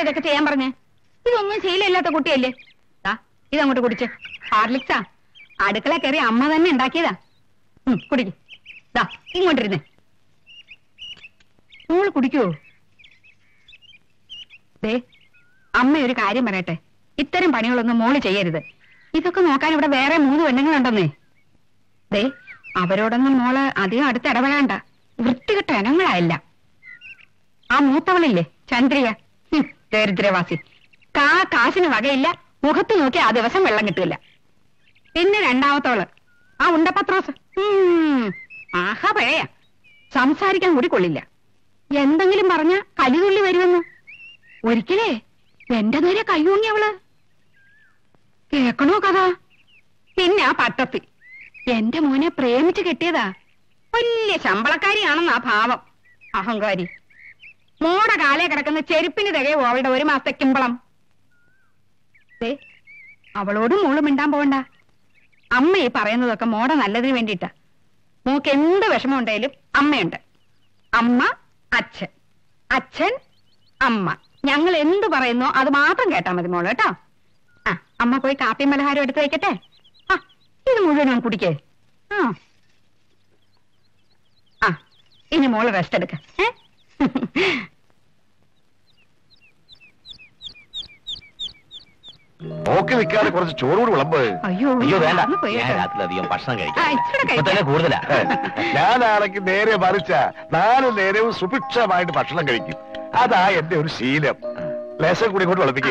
ഇതൊക്കെ ചെയ്യാൻ പറഞ്ഞേ? ഇതൊന്നും ശീലമില്ലാത്ത കുട്ടിയല്ലേ? ഇതങ്ങോട്ട് കുടിച്ച്. ഹാർലിക്സാ, അടുക്കള കയറി അമ്മ തന്നെ ഉണ്ടാക്കിയതാ. കുടിക്ക്. ഇങ്ങോട്ടിരുന്നേ. മോള് കുടിക്കുവോ? ദേ, അമ്മ ഒരു കാര്യം പറയട്ടെ, ഇത്തരം പണികളൊന്നും മോള് ചെയ്യരുത്. ഇതൊക്കെ നോക്കാൻ ഇവിടെ വേറെ 3 പെണ്ണുങ്ങളുണ്ടെന്നേ. ദേ, അവരോടൊന്നും മോള് അധികം അടുത്ത് ഇടപെടാണ്ട. വൃത്തികെട്ട ഇനങ്ങളായില്ല. ആ മൂത്തവളില്ലേ ചന്ദ്രിക, ദരിദ്രവാസി, കാശിന് വകയില്ല. മുഖത്ത് നോക്കി ആ ദിവസം വെള്ളം കിട്ടില്ല. പിന്നെ രണ്ടാമത്തോള് ആ ഉണ്ടപത്രോസ്, ആഹാ പഴയ, സംസാരിക്കാൻ കൂടി കൊള്ളില്ല. എന്തെങ്കിലും പറഞ്ഞ കലിതുള്ളി വരുമെന്ന്. ഒരിക്കലേ എന്റെ നേരെ കയ്യൂങ്ങി അവള്. കേക്കണോ കഥ? പിന്നെ ആ പട്ടത്തി എന്റെ മോനെ പ്രേമിച്ച് കെട്ടിയതാ. വലിയ ശമ്പളക്കാരിയാണെന്നാ ഭാവം. അഹങ്കാരി. മോടെ കാലേ കിടക്കുന്ന ചെരുപ്പിന് തികയോ അവളുടെ 1 മാസത്തെ കിമ്പളം. അവളോടും മോള് മിണ്ടാൻ പോകണ്ട. അമ്മ ഈ പറയുന്നതൊക്കെ മോടെ നല്ലതിന് വേണ്ടിയിട്ടാ. മോക്ക് എന്ത് വിഷമം ഉണ്ടെങ്കിലും അമ്മയുണ്ട്. അമ്മ, അച്ഛൻ, അച്ഛൻ, അമ്മ. ഞങ്ങൾ എന്ത് പറയുന്നോ അത് മാത്രം കേട്ടാ മതി മോള്, കേട്ടോ. അമ്മ പോയി കാപ്പിയും പലഹാരം എടുത്ത് വയ്ക്കട്ടെ. ഇത് മുഴുവനും കുടിക്കേ. ഇനി മോള് റെസ്റ്റ് എടുക്ക. നോക്കി നിൽക്കാതെ കുറച്ച് ചോറൂട് വിളമ്പ്. അയ്യോ വേണ്ട, രാത്രിയിലധികം ഭക്ഷണം കഴിക്കാം, കൂടുതലാ. ഞാനാണെങ്കിൽ നേരെ മറിച്ച 4 നേരവും സുഭിക്ഷമായിട്ട് ഭക്ഷണം കഴിക്കും. അതാ എന്റെ ഒരു ശീലം. ലേശം കൂടി കൊണ്ട് വിളപ്പിക്കേ.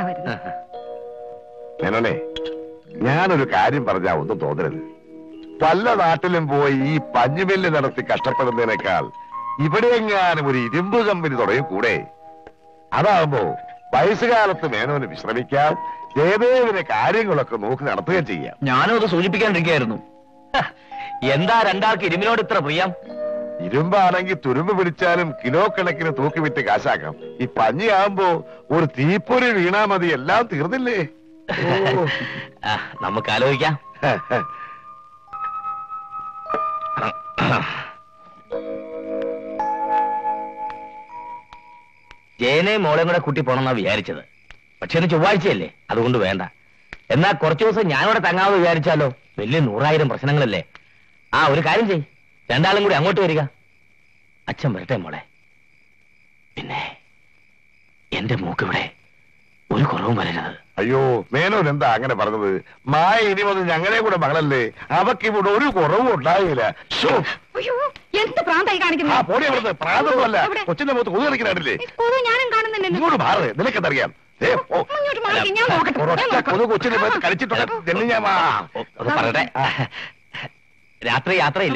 മേനോനെ, ഞാനൊരു കാര്യം പറഞ്ഞാ ഒന്നും തോന്നരുത്. പല നാട്ടിലും പോയി ഈ പഞ്ഞുമില്ല് നടത്തി കഷ്ടപ്പെടുന്നതിനേക്കാൾ ഇവിടെയെങ്ങാനും ഒരു ഇരുമ്പ് കമ്പനി തുടങ്ങി കൂടെ. അതാകുമ്പോ വയസ്സുകാലത്ത് മേനോന് വിശ്രമിക്കാം, ജയദേവിന്റെ കാര്യങ്ങളൊക്കെ നോക്കി നടത്തുകയും ചെയ്യാം. ഞാനും അത് സൂചിപ്പിക്കാണ്ടിരിക്കുകയായിരുന്നു. എന്താ രണ്ടാൾക്ക് ഇരുമ്പിനോട് ഇത്ര പ്രിയം? ഇരുമ്പാണെങ്കിൽ തുരുമ്പ് പിടിച്ചാലും കിലോ കണക്കിന് തൂക്കി വിറ്റ് കാശാക്കാം. ഈ പഞ്ഞിയാകുമ്പോ ഒരു തീപ്പൊരി വീണാ മതി, എല്ലാം തീർന്നില്ലേ? നമുക്ക് ആലോചിക്കാം. ജയനെയും മോളെയും കൂടെ കൂട്ടി പോണെന്നാ വിചാരിച്ചത്. പക്ഷെ ഇന്ന് ചൊവ്വാഴ്ചയല്ലേ, അതുകൊണ്ട് വേണ്ട. എന്നാ കുറച്ചു ദിവസം ഞാനിവിടെ തങ്ങാമെന്ന് വിചാരിച്ചാലോ? വലിയ 100,000 പ്രശ്നങ്ങളല്ലേ. ഒരു കാര്യം ചെയ്, രണ്ടാളും കൂടി അങ്ങോട്ട് വരിക. അച്ഛൻ വരട്ടെ മോളെ. പിന്നെ എന്റെ മൂക്കിവിടെ ഒരു കുറവും വരരുത്. അയ്യോ, മേനോൻ എന്താ അങ്ങനെ പറഞ്ഞത്? മായ ഇനി വന്ന് ഞങ്ങളെ കൂടെ മകളല്ലേ, അവക്ക് ഇവിടെ ഒരു കുറവും ഉണ്ടായില്ല. എന്ത് പ്രാന്തായി കാണിക്കുന്നു? പോടി അവിടുന്ന്. പ്രാന്തൊന്നുമല്ല, കൊച്ചിന്റെ മുഖത്ത് കൊതു കളിക്കാനായിട്ടില്ലേ? ഞാനും കാണുന്നില്ലല്ലോ. ഇങ്ങോട്ട് മാറ്, നിനക്കെന്തറിയാം? കൊതു കൊച്ചിന്റെ മുഖത്ത് കളിച്ചിട്ടുണ്ട്. ഞാൻ പറയട്ടെ, രാത്രി യാത്രയില്ല.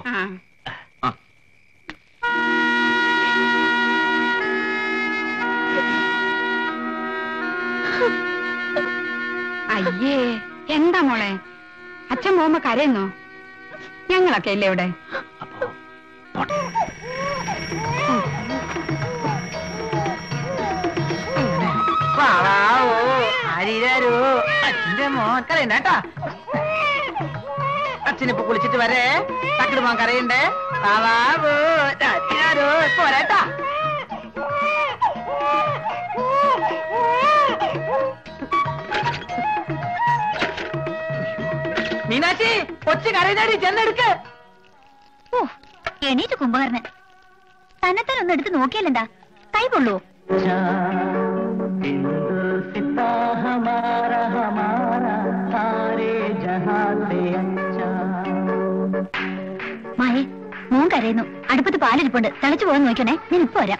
അയ്യേ, എന്താ മോളെ? അച്ഛൻ പോകുമ്പോ കരയുന്നോ? ഞങ്ങളൊക്കെ ഇല്ലേ ഇവിടെ? അച്ഛന്റെ മോക്കറിയണ്ടാ. അച്ഛനിപ്പൊ കുളിച്ചിട്ട് വരേ. തക്കിടുമാൻ കറിയണ്ടേ? പോരാട്ടാ. മീനാക്ഷി, കൊച്ചു കരയിനാടി, ചെന്നെടുക്ക്. എണീറ്റ് കുംഭകർണൻ. തന്നെത്താൻ ഒന്ന് എടുത്ത് നോക്കിയാലെന്താ? കൈ കൊള്ളൂ. മായേ, മോൻ കരയുന്നു. അടുപ്പത്ത് പാലിരിപ്പുണ്ട്, തിളച്ചു പോകാൻ നോക്കണേ. ഞാൻ ഇപ്പൊ വരാം.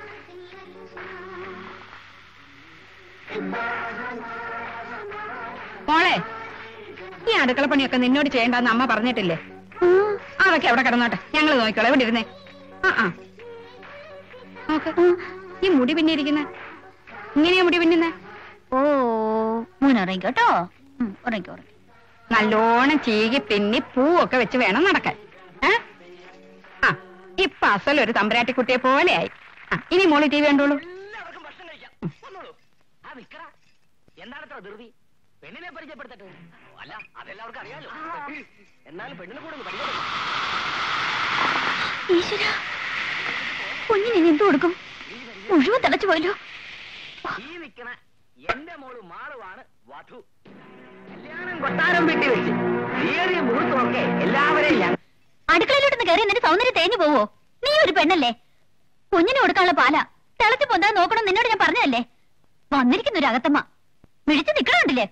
മോളെ, ഈ അടുക്കള പണിയൊക്കെ നിന്നോട് ചെയ്യണ്ടെന്ന് അമ്മ പറഞ്ഞിട്ടില്ലേ? അതൊക്കെ അവിടെ കിടന്നോട്ടെ, ഞങ്ങൾ നോക്കിക്കോളാം. എവിടെ ഇരുന്നേ? നോക്ക്, ഈ മുടി പിന്നിരിക്കുന്ന ഇങ്ങനെയാ മുടി പിന്നുന്നേ? മോൻ ഉറങ്ങിക്കോട്ടോ. ഉറങ്ങിക്കോ. നല്ലോണം ചീകി പിന്നി പൂവൊക്കെ വെച്ച് വേണം നടക്കാൻ. ഇപ്പൊ അസലൊരു തമ്പരാട്ടിക്കുട്ടിയെ പോലെയായി. ഇനി മോളി ടി വി കണ്ടോളൂ. എന്താണത്ര ധൃതി? പെണ്ണിനെ പരിചയപ്പെടുത്തട്ടെ. അല്ല, അതെല്ലാവർക്കും അറിയാലോ. എന്നാലും പെണ്ണിനെ കൂടെ ഈശ്വര, കുഞ്ഞിനെ എന്ത് കൊടുക്കും? മുഴുവൻ തിളച്ചു പോയല്ലോ. ഈ നിൽക്കണ എന്റെ മോള് മാളുവാണ് വധു. കല്യാണം കൊട്ടാരം വീട്ടിൽ വെച്ച് തീയറിയ മുഹൂർത്തമൊക്കെ എല്ലാവരെയും അടുക്കളയിലോട്ടൊന്ന് കയറി എന്നിട്ട് സൗന്ദര്യം തേഞ്ഞു പോവോ? നീ ഒരു പെണ്ണല്ലേ? കുഞ്ഞിന് കൊടുക്കാനുള്ള പാല തിളച്ചു പൊന്താൻ നോക്കണം നിന്നോട് ഞാൻ പറഞ്ഞതല്ലേ? വന്നിരിക്കുന്ന ഒരു അകത്തമ്മ വിളിച്ചു നിക്കണുണ്ടല്ലേ?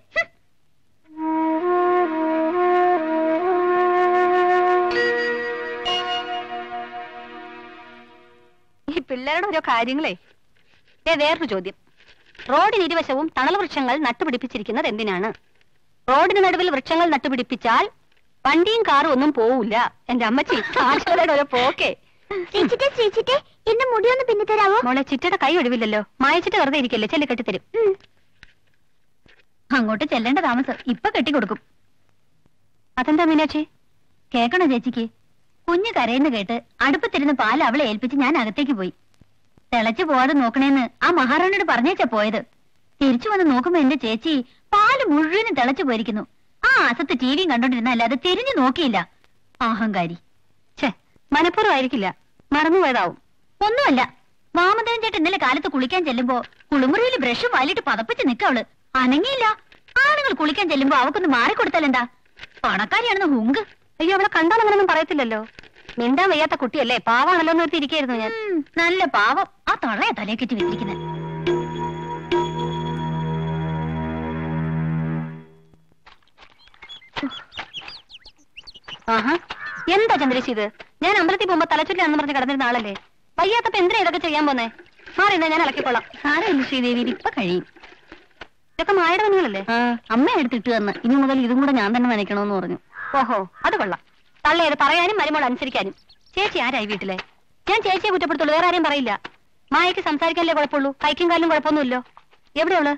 ഈ പിള്ളേരുടെ ഓരോ കാര്യങ്ങളെ. വേറൊരു ചോദ്യം. റോഡിന് ഇരുവശവും തണൽ വൃക്ഷങ്ങൾ നട്ടുപിടിപ്പിച്ചിരിക്കുന്നത് എന്തിനാണ്? റോഡിന് നടുവിൽ വൃക്ഷങ്ങൾ നട്ടുപിടിപ്പിച്ചാൽ വണ്ടിയും കാറും ഒന്നും പോവില്ല. എന്റെ അമ്മച്ചി സാക്ഷരയുടെ ഓരോ പോക്കേ. എന്റെ മുടിയൊന്ന് പിന്നെ തരാവോ? മോളെ, ചിറ്റയുടെ കൈ ഒഴിവില്ലല്ലോ. മായച്ചിട്ട് വെറുതെ ഇരിക്കല്ലേ, ചെല്ലി കെട്ടിത്തരും. അങ്ങോട്ട് ചെല്ലേണ്ട താമസം ഇപ്പൊ കെട്ടിക്കൊടുക്കും. അതെന്താ മീനാക്ഷി? കേക്കണോ ചേച്ചിക്ക്? കുഞ്ഞ് കരയുന്ന കേട്ട് അടുപ്പത്തിരുന്ന് പാൽ അവളെ ഏൽപ്പിച്ച് ഞാൻ അകത്തേക്ക് പോയി. തിളച്ചു പോവാതെ നോക്കണേന്ന് ആ മഹാറാണിയോട് പറഞ്ഞേച്ചാ പോയത്. തിരിച്ചു വന്ന് നോക്കുമ്പോ എന്റെ ചേച്ചി പാല് മുഴുവനും തിളച്ചു പോയിരിക്കുന്നു. ആ അസത്ത് ടിവിയും കണ്ടോണ്ടിരുന്നല്ലാതെ തിരിഞ്ഞു നോക്കിയില്ല. അഹങ്കാരി. ഛേ, മനഃപൂർവ്വമായിരിക്കില്ല, മറന്നുപോയതാവും. ഒന്നുമല്ല. വാമദേവൻ ചേട്ടൻ ഇന്നലെ കാലത്ത് കുളിക്കാൻ ചെല്ലുമ്പോ കുളിമുറിയിൽ ബ്രഷ് വാലിട്ട് പതപ്പിച്ച് നിക്കവള്. അനങ്ങിയില്ല. ആണുങ്ങൾ കുളിക്കാൻ ചെല്ലുമ്പോ അവക്കൊന്ന് മാറിക്കൊടുത്താലെന്താ? പണക്കാരിയാണെന്ന് ഹുങ്ക്. അയ്യോ, അവളെ കണ്ടാൽ അങ്ങനൊന്നും പറയത്തില്ലല്ലോ. മിണ്ടാൻ വയ്യാത്ത കുട്ടിയല്ലേ, പാവാണല്ലോ എന്ന് ഓർത്തിരിക്കായിരുന്നു ഞാൻ. നല്ല പാവം. ആ തൊള്ളയെ തലയെ കെട്ടി വെച്ചിരിക്കുന്നത്. ആഹാ, എന്താ ചന്ദ്രേശി ഇത്? ഞാൻ അമ്പലത്തിൽ പോകുമ്പോ തലച്ചുറ്റാണെന്ന് പറഞ്ഞ് കിടന്നിരുന്ന ആളല്ലേ. വയ്യാത്തപ്പോ എന്തിനാ ഇതൊക്കെ ചെയ്യാൻ പോന്നേ? മാറിയെന്നാ ഞാൻ ഇളക്കിക്കൊള്ളാം. സാരമില്ല ശ്രീദേവി, ഇപ്പൊ കഴിയും. ഇതൊക്കെ മായുടെ പണികളല്ലേ? അമ്മ എടുത്തിട്ട് തന്ന് ഇനി മുതൽ ഇതും കൂടെ ഞാൻ തന്നെ നനയ്ക്കണമെന്ന് പറഞ്ഞു. ഓഹോ, അത് കൊള്ളാം. തള്ളയത് പറയാനും മരുമോൾ അനുസരിക്കാനും. ചേച്ചി ആരായി വീട്ടിലെ? ഞാൻ ചേച്ചിയെ കുറ്റപ്പെടുത്തുള്ളൂ, വേറെ ആരെയും പറയില്ല. മായക്ക് സംസാരിക്കാനല്ലേ കുഴപ്പമുള്ളൂ, കൈക്കും കാലിനും കുഴപ്പമൊന്നുമില്ലോ. എവിടെയുള്ളു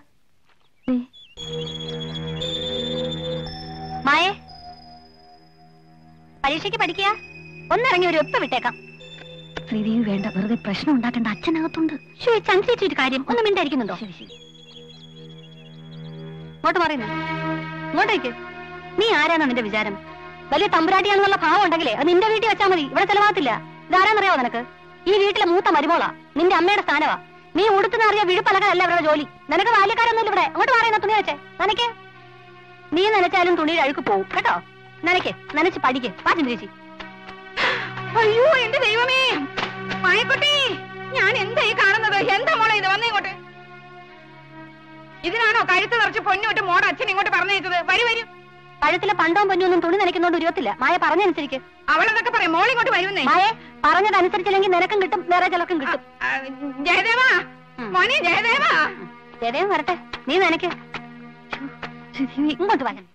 മായേ? പരീക്ഷയ്ക്ക് പഠിക്കുക? ഒന്നിറങ്ങി ഒരു ഒപ്പ് വിട്ടേക്കാം. ശ്രീദേവി വേണ്ട, വെറുതെ പ്രശ്നം ഉണ്ടാക്കേണ്ട. അച്ഛനകത്തുണ്ട്. ചന്ദ്രേച്ചി ഒരു കാര്യം ഒന്ന് മിണ്ടായിരിക്കുന്നുണ്ടോ? ശരി ശരി. ഇങ്ങോട്ട് പറയുന്നു, ഇങ്ങോട്ടേക്ക്. നീ ആരാന്നാ നിന്റെ വിചാരം? വലിയ തമ്പുരാട്ടിയാണെന്നുള്ള ഭാവം ഉണ്ടെങ്കിലേ അത് നിന്റെ വീട്ടിൽ വെച്ചാൽ മതി, ഇവിടെ ചെലവാകത്തില്ല. ഇതാരാന്നറിയാവോ നിനക്ക്? ഈ വീട്ടിലെ മൂത്ത മരുമോളാ, നിന്റെ അമ്മയുടെ സ്ഥാനവാ. നീ ഉടുത്തുന്നറിയ വിഴുപ്പലകല്ല അവരുടെ ജോലി. നിനക്ക് ബാല്യക്കാരൊന്നുമില്ല ഇവിടെ. അങ്ങോട്ട് പറയുന്ന തുണി വെച്ചേ നനയ്ക്ക്. നീ നനച്ചാലും തുണിയുടെ അഴുക്ക് പോവും കേട്ടോ. നനയ്ക്ക്, നനച്ച് പഠിക്ക്. വാ ചന്ദ്രേച്ചി. അയ്യോ എന്റെ ദൈവമേ, മായക്കുട്ടി, ഞാൻ എന്തായി കാണുന്നത്? എന്താ മോളെ ഇത്? വന്നേ ഇങ്ങോട്ട്. ഇതിനാണോ കഴുത്ത് നിറച്ച് പൊന്നോട്ട് മോടെ അച്ഛൻ ഇങ്ങോട്ട് പറഞ്ഞയച്ചത്? വരൂ. കഴുത്തിലെ പണ്ടവും പൊന്നൊന്നും തുണി നനയ്ക്കുന്നോണ്ട് ഉരുവത്തില്ല. മായ പറഞ്ഞനുസരിക്ക്. അവളെന്നൊക്കെ പറയും. മോൾ ഇങ്ങോട്ട് വരുന്നേ. മായെ പറഞ്ഞതനുസരിച്ചില്ലെങ്കിൽ നിനക്കും കിട്ടും, വേറെ ചിലർക്കും കിട്ടും. ജയദേവാ, മോനെ ജയദേവാ. ജയദേവൻ വരട്ടെ, നീ നനയ്ക്ക്. ഇങ്ങോട്ട് വരാൻ.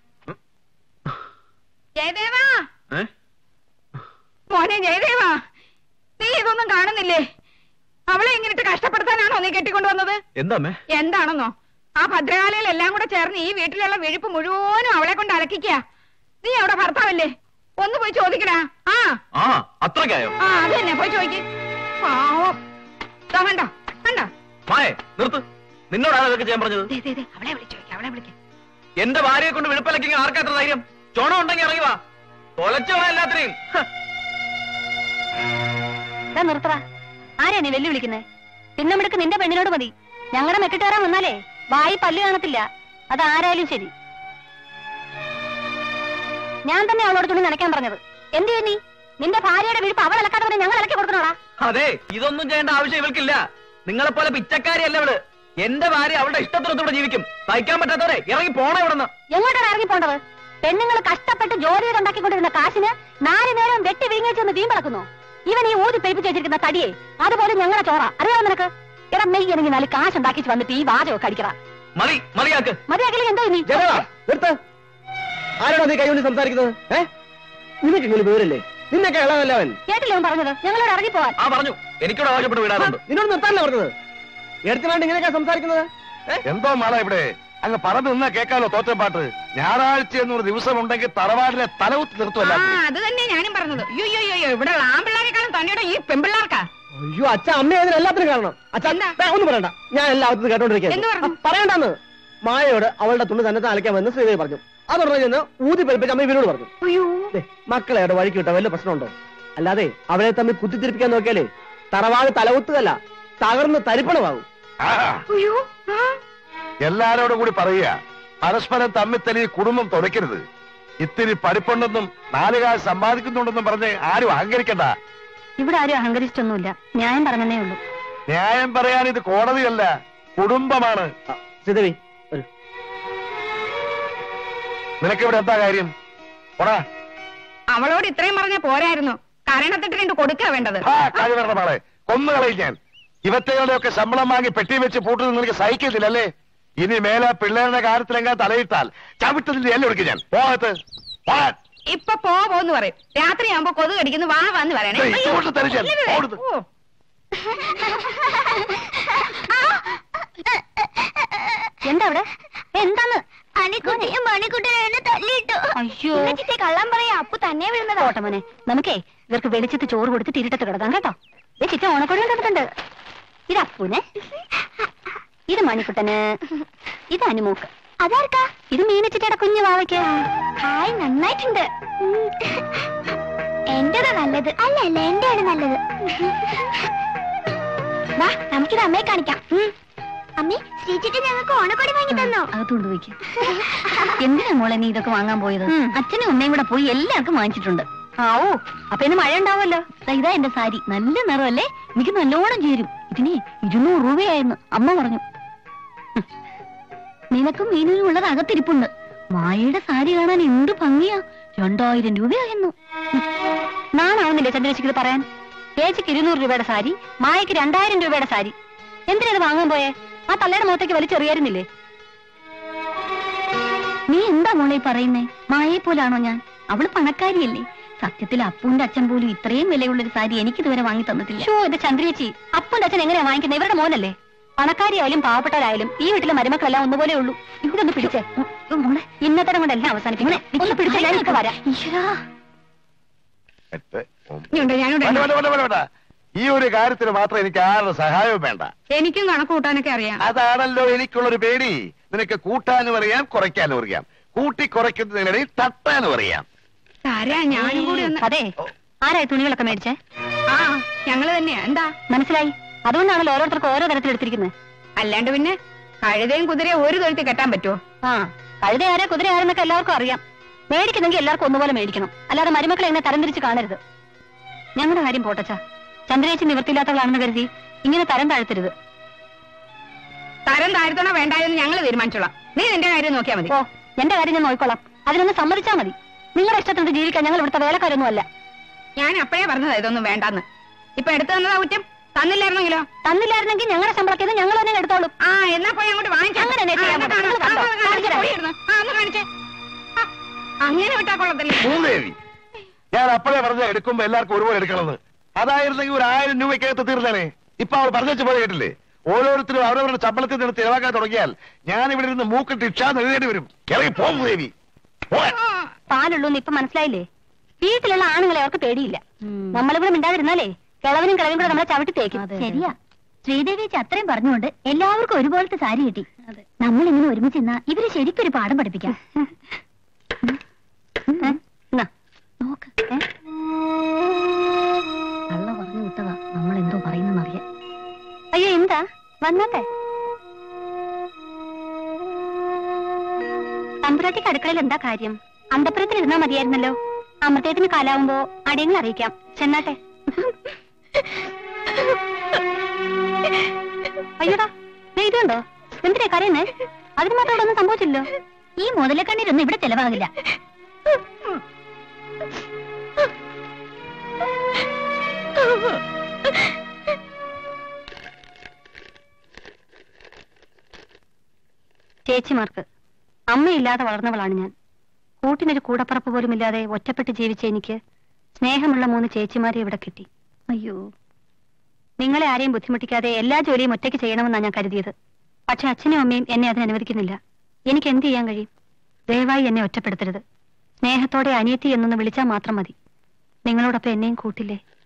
ജയദേവാ, മോനെ ജയദേവാ, നീ ഇതൊന്നും കാണുന്നില്ലേ? അവളെ ഇങ്ങനിട്ട് കഷ്ടപ്പെടുത്താനാണോ നീ കെട്ടിക്കൊണ്ടുവന്നത്? എന്താണെന്നോ? ആ ഭദ്രകാലയിൽ എല്ലാം കൂടെ ചേർന്ന് ഈ വീട്ടിലുള്ള വിഴുപ്പ് മുഴുവനും അവളെ കൊണ്ട് അലക്കിക്ക. നീ അവിടെ ഭർത്താവല്ലേ? ഒന്ന് പോയി ചോദിക്കടാ. അത്രക്കായോ? അത് തന്നെ, പോയി ചോദിക്ക്. പാവം. കണ്ടോ കണ്ടോ? നിർത്ത്. നിന്നോടാണ് ഇതൊക്കെ ചെയ്യാൻ പറഞ്ഞത്? അവളെ വിളിച്ചോദിക്ക, അവളെ വിളിക്ക. എന്റെ ഭാര്യയെ കൊണ്ട് വിഴുപ്പലക്കി ആർക്കാത്ര ധൈര്യം? ചോണം ഉണ്ടെങ്കിൽ ഇറങ്ങി വാ. തൊലച്ചോ എല്ലാത്തിനെയും. നിർത്തറ. ആരെയാ നീ വെല്ലുവിളിക്കുന്നേ? പിന്നെ മിടുക്ക് നിന്റെ പെണ്ണിനോട് മതി. ഞങ്ങളുടെ മെക്കിട്ട് കയറാൻ വന്നാലേ വായി പല്ല് കാണത്തില്ല. അതാരായാലും ശരി. ഞാൻ തന്നെ അവളോട് തുണി നനയ്ക്കാൻ പറഞ്ഞത്. എന്ത് ചെയ്യും നീ? നിന്റെ ഭാര്യയുടെ വിഴുപ്പ് അവൾ ഇളക്കാതെ പറഞ്ഞ് ഞങ്ങൾ ഇളക്കി കൊടുക്കണോടാ? അതെ, ഇതൊന്നും ചെയ്യേണ്ട ആവശ്യം ഇവൾക്കില്ല. നിങ്ങളെ പോലെ പിച്ചക്കാരിയല്ല ഇവള്. എന്റെ ഭാര്യ അവളുടെ ഇഷ്ടത്തിനൊത്തുകൂടെ ജീവിക്കും. സഹിക്കാൻ പറ്റാത്തവരെ ഇറങ്ങി പോണേ ഇവിടുന്ന്. എങ്ങോട്ടാണ് ഇറങ്ങി പോണ്ടത്? പെണ്ണുങ്ങൾ കഷ്ടപ്പെട്ട് ജോലി ചെയ്തുണ്ടാക്കിക്കൊണ്ടിരുന്ന കാശിന് 4 നേരം വെട്ടി വിഴുങ്ങിച്ചെന്ന് വീമ്പളക്കുന്നു. ഇവൻ ഈ ഊതി പെരുപ്പിച്ച് വെച്ചിരിക്കുന്ന തടിയെ അതുപോലെ ഞങ്ങളുടെ ചോറ. അറിയാമോ നിനക്ക്? ഇടം മെയ്യെങ്കിൽ 4 കാശ് ഉണ്ടാക്കി വന്നിട്ട് ഈ വാചകമൊക്കെ അടിക്കറ. മതിയാക്കില്ല. എന്തോ നീ ആരോടാ നീ കൈകൊണ്ട് സംസാരിക്കുന്നത്? നിനക്ക് ഇങ്ങനെ പേരല്ലേ? നിന്നൊക്കെ ഇളവല്ല അവൻ. കേട്ടില്ലേ അവൻ പറഞ്ഞത്? ഞങ്ങളോട് ഇറങ്ങി പോവാൻ. പറഞ്ഞു. എനിക്കൂടെ ആവശ്യപ്പെട്ട് വിടാറുണ്ട്. നിന്നോട് നിർത്താനല്ലേ പറഞ്ഞത്? എടുത്തിനാണ്ട് ഇങ്ങനെയൊക്കെ സംസാരിക്കുന്നത്? എന്തോ മാള ഇവിടെ അങ്ങ് പറഞ്ഞു നിന്നാ കേൾക്കാലോ തോറ്റപ്പാട്ട്. ഞായറാഴ്ച എന്നൊരു ദിവസം ഉണ്ടെങ്കിൽ തറവാടിലെ തലകുത്തി നിർത്തുമല്ല. അത് തന്നെ ഞാനും പറഞ്ഞത്. അയ്യോ, ഇവിടെ ആൺപിള്ളേരെക്കാളും തന്നെയുടെ ഈ പെൺപിള്ളേർക്കാ. അയ്യോ അച്ഛ, അമ്മ അതിന് എല്ലാത്തിനും കാരണം. അച്ഛൻ ഒന്നും പറയണ്ട, ഞാൻ എല്ലാത്തിനും കേട്ടോണ്ടിരിക്കുന്നു. പറയണ്ടെന്ന് മായയോട് അവളുടെ തുണി തന്നെ അലക്കാമെന്ന് ശ്രീദേവി പറഞ്ഞു. അതുടനെ ചെന്ന് ഊതി പെരുപ്പിച്ച് അമ്മ ഇവരോട് പറഞ്ഞു. മക്കളെ അവിടെ വഴിക്ക് വിട്ട വല്ല പ്രശ്നമുണ്ടോ? അല്ലാതെ അവരെ തമ്മിൽ കുത്തിത്തിരിപ്പിക്കാൻ നോക്കിയാലേ തറവാട് തലകുത്തുകല്ല, തകർന്ന് തരിപ്പണമാകും. എല്ലാരോടും കൂടി പറയുക, പരസ്പരം തമ്മിത്തലി കുടുംബം തുറയ്ക്കരുത്. ഇത്തിരി പഠിപ്പുണ്ടെന്നും 4 കാശ് സമ്പാദിക്കുന്നുണ്ടെന്നും പറഞ്ഞ് ആരും അഹങ്കരിക്കണ്ട. ഇവിടെ ആരും അഹങ്കരിച്ചിട്ടൊന്നുമില്ല, ന്യായം പറഞ്ഞതേ ഉള്ളൂ. ന്യായം പറയാൻ ഇത് കോടതിയല്ല, കുടുംബമാണ്. ശ്രീദേവി, നിനക്കിവിടെ എന്താ കാര്യം? പോടാ. അവളോട് ഇത്രയും പറഞ്ഞ പോരായിരുന്നു, കരണത്തിട്ട് 2 കൊടുക്കാ വേണ്ടത്. കഴിവറ മോളെ, കൊന്നുകളയും ഞാൻ. ഇവറ്റകളുടെയൊക്കെ ശമ്പളം വാങ്ങി പെട്ടി വെച്ച് പൂട്ടുന്നത് നിനക്ക് സഹിക്കത്തില്ലല്ലേ? ഇനി മേലെ പിള്ളേരുടെ കാര്യത്തിലെങ്ങാൻ തലയിട്ടാൽ ചവിട്ടതിന്റെ എല്ലാം എടുക്കും ഞാൻ. പോകത്ത് ഇപ്പൊ പോന്ന് പറയും. രാത്രിയാകുമ്പോ കൊതു കടിക്കുന്നു, വാ വന്ന് പറയണേ. എന്താ അവിടെ? എന്താന്ന്? അയ്യോ, കള്ളം പറയാ, അപ്പു തന്നെ വീഴുന്നത്. ഓട്ടമോനെ, നമുക്കേ ഇവർക്ക് വെളിച്ചത്ത് ചോറ് കൊടുത്തിട്ട് ഇരുട്ടത്ത് കിടക്കാം കേട്ടോ. ചിറ്റ ഓണക്കൊടി കൊണ്ടിട്ടുണ്ട്. ഇത് അപ്പൂന്, ഇത് മണിക്കുട്ടന്, ഇത് അനുമൂക്ക്. അതാർക്കാ? ഇത് മീനച്ചിട്ടയുടെ കുഞ്ഞു വാവയ്ക്ക്. ഹായ്, നന്നായിട്ടുണ്ട്. എന്റേതാ നല്ലത്. അല്ല അല്ല, എന്റെയാണ് നല്ലത്. വാ, നമുക്കിത് അമ്മയെ കാണിക്കാം. അമ്മേ, ശ്രീചിട്ട് ഞങ്ങൾക്ക് ഓണക്കൊടി വാങ്ങി തന്നോ? അകത്തോണ്ട് പോയിക്ക്. എന്തിനാ മോളെ നീ ഇതൊക്കെ വാങ്ങാൻ പോയത്? അച്ഛനും അമ്മയും കൂടെ പോയി എല്ലാവർക്കും വാങ്ങിച്ചിട്ടുണ്ട്. ആവോ, അപ്പൊ ഇന്ന് മഴ ഉണ്ടാവുമല്ലോ. ഇതാ എന്റെ സാരി, നല്ല നിറമല്ലേ, എനിക്ക് നല്ലോണം ചേരും. ഇതിന് 200 രൂപയായിരുന്നു അമ്മ പറഞ്ഞു. നിനക്കും മീനിനും ഉള്ളത് അകത്തിരിപ്പുണ്ട്. മായയുടെ സാരി കാണാൻ എന്ത് ഭംഗിയാ. 2000 രൂപയായിരുന്നു. നാണാവുന്നില്ലേ ചന്ദ്രേച്ചിക്ക് ഇത് പറയാൻ? ചേച്ചിക്ക് 200 രൂപയുടെ സാരി, മായക്ക് 2000 രൂപയുടെ സാരി. എന്തിനാ ഇത് വാങ്ങാൻ പോയേ? ആ തള്ളയുടെ മുഖത്തേക്ക് വലിച്ചെറിയായിരുന്നില്ലേ? നീ എന്താ മോളെ പറയുന്നേ? മായയെ പോലാണോ ഞാൻ? അവള് പണക്കാരിയല്ലേ? സത്യത്തിൽ അപ്പൂന്റെ അച്ഛൻ പോലും ഇത്രയും വിലയുള്ളൊരു സാരി എനിക്ക് ഇതുവരെ വാങ്ങി തന്നിട്ടില്ല. ഷോ, ഇത് ചന്ദ്രേച്ചി, അപ്പൂന്റെ അച്ഛൻ എങ്ങനെയാ വാങ്ങിക്കുന്നത്? ഇവരുടെ മോനല്ലേ? പണക്കാരിയായാലും പാവപ്പെട്ടവരായാലും ഈ വീട്ടിലെ മരുമക്കളെല്ലാം ഒന്നുപോലെ ഉള്ളൂ. ഇതൊന്ന് പിടിച്ചേ മോളെ, ഇന്നത്തരം കൊണ്ട് എല്ലാം അവസാനിപ്പിക്കണേ. ഒന്ന് പിടിച്ചേ, ഞാനിപ്പോ വരാം. ഈ ഒരു കാര്യത്തിന് മാത്രം എനിക്ക് ആരുടെ സഹായവും വേണ്ട. എനിക്കും കണക്ക് കൂട്ടാനൊക്കെ അറിയാം. അതാണല്ലോ എനിക്കുള്ളൊരു പേടി. നിനക്ക് കൂട്ടാനും അറിയാം, കുറയ്ക്കാനും അറിയാം. കൂട്ടി കുറയ്ക്കുന്നതിനിടയിൽ തട്ടാനും അറിയാം. ഞാനും കൂടി അതെ, ആരായി തുണികളൊക്കെ മേടിച്ചേ? ആ, ഞങ്ങള് തന്നെയാ. എന്താ മനസ്സിലായി? അതുകൊണ്ടാണല്ലോ ഓരോരുത്തർക്കും ഓരോ തരത്തിൽ എടുത്തിരിക്കുന്നത്. അല്ലാണ്ട് പിന്നെ കഴുതയും കുതിരയും ഒരു തൊഴുത്തി കെട്ടാൻ പറ്റുമോ? ആ, കഴുത ആരാ കുതിര ആരെന്നൊക്കെ എല്ലാവർക്കും അറിയാം. മേടിക്കുന്നെങ്കിൽ എല്ലാവർക്കും ഒന്നുപോലെ മേടിക്കണം, അല്ലാതെ മരുമക്കളെ എങ്ങനെ തരംതിരിച്ച് കാണരുത്. ഞങ്ങളുടെ കാര്യം പോട്ടച്ചാ, ചന്ദ്രേച്ചി നിവൃത്തിയില്ലാത്തവളാണെന്ന് കരുതി ഇങ്ങനെ തരം താഴ്ത്തരുത്. തരം താഴ്ത്തണോ വേണ്ടായെന്ന് ഞങ്ങൾ തീരുമാനിച്ചോളാം. നീ നിന്റെ കാര്യം നോക്കിയാൽ മതി. ഓ, എന്റെ കാര്യം ഞാൻ നോക്കിക്കോളാം. അതിനൊന്ന് സമ്മതിച്ചാൽ മതി. നിങ്ങളുടെ ഇഷ്ടത്തിന് ജീവിക്കാൻ ഞങ്ങൾ ഇവിടുത്തെ വേലക്കാരൊന്നും അല്ല. ഞാൻ അപ്പഴേ പറഞ്ഞതാ ഇതൊന്നും വേണ്ടാന്ന്. ഇപ്പൊ എടുത്തു തന്നതാ കുറ്റം. തന്നില്ലായിരുന്നെങ്കിലോ? തന്നില്ലായിരുന്നെങ്കിൽ ഞങ്ങളുടെ ശമ്പളത്തിൽ ഞങ്ങൾ തന്നെ എടുത്തോളും. ആ, എന്നാ പോയി അങ്ങോട്ട് വാങ്ങിക്കാം. അങ്ങനെ വിട്ടാ കൊള്ളത്തില്ല. ഞാൻ അപ്പഴേ പറഞ്ഞ എടുക്കുമ്പോ എല്ലാവർക്കും ഒരുപോലെ എടുക്കണമെന്ന്. അതായിരുന്നെങ്കിൽ ഒരു 1000 രൂപയ്ക്കകത്ത് തീർന്നേനെ. ഇപ്പൊ അവൾ പറഞ്ഞു പോലെ കേട്ടില്ലേ? ഓരോരുത്തരും അവരവരുടെ ശമ്പളത്തിൽ നിന്ന് ചിലവാക്കാൻ തുടങ്ങിയാൽ ഞാൻ ഇവിടെ ഇരുന്ന് മൂക്കിട്ട് ഇക്ഷാന്ന് എഴുതേണ്ടി വരും. ഇറങ്ങി പോകും ദേവി. പാലുള്ളൂന്ന് ഇപ്പൊ മനസ്സിലായില്ലേ? വീട്ടിലുള്ള ആണുങ്ങളെ അവർക്ക് പേടിയില്ല. നമ്മളിവിടെ മിണ്ടാതിരുന്നാലേ കിളവനും കിളവനും കൂടെ നമ്മളെ ചവിട്ടി തേക്കും. ശരിയാ, ശ്രീദേവി അത്രയും പറഞ്ഞുകൊണ്ട് എല്ലാവർക്കും ഒരുപോലത്തെ സാരി കിട്ടി. നമ്മൾ ഇങ്ങനെ ഒരുമിച്ച് ഇവര് ശരിക്കൊരു പാഠം പഠിപ്പിക്കാം. നോക്ക്, കള്ള പറഞ്ഞു വിട്ടതാ, നമ്മൾ എന്തോ പറയുന്നറിയാം. അയ്യോ, എന്താ? വന്നാട്ടെ. തമ്പുരാട്ടിക്ക് അടുക്കളയിൽ എന്താ കാര്യം? അന്തപ്പുരത്തിൽ ഇരുന്നാ മതിയായിരുന്നല്ലോ. അമൃതത്തിന് കാലാവുമ്പോ അടിയങ്ങൾ അറിയിക്കാം. ചെന്നാട്ടെ. അയ്യോടാ, ഇതുണ്ടോ? എന്തിനാ കരയുന്നേ? അതിന് മാത്രം ഇവിടെ ഒന്നും സംഭവിച്ചില്ലോ. ഈ മുതലക്കണ്ണീരൊന്നും ഇവിടെ ചെലവാകില്ല. ചേച്ചിമാർക്ക് അമ്മയില്ലാതെ വളർന്നവളാണ് ഞാൻ. കൂട്ടിനൊരു കൂടപ്പറപ്പ് പോലും ഇല്ലാതെ ഒറ്റപ്പെട്ട് ജീവിച്ച എനിക്ക് സ്നേഹമുള്ള 3 ചേച്ചിമാരെ ഇവിടെ കിട്ടി. അയ്യോ, നിങ്ങളെ ആരെയും ബുദ്ധിമുട്ടിക്കാതെ എല്ലാ ജോലിയും ഒറ്റയ്ക്ക് ചെയ്യണമെന്നാണ് ഞാൻ കരുതിയത്. പക്ഷെ അച്ഛനും അമ്മയും എന്നെ അതിന് അനുവദിക്കുന്നില്ല. എനിക്ക് എന്ത് ചെയ്യാൻ കഴിയും? ദയവായി എന്നെ ഒറ്റപ്പെടുത്തരുത്. സ്നേഹത്തോടെ അനിയത്തി എന്നൊന്ന് വിളിച്ചാൽ മാത്രം മതി. നിങ്ങളോടൊപ്പം എന്നെയും കൂട്ടില്ലേ?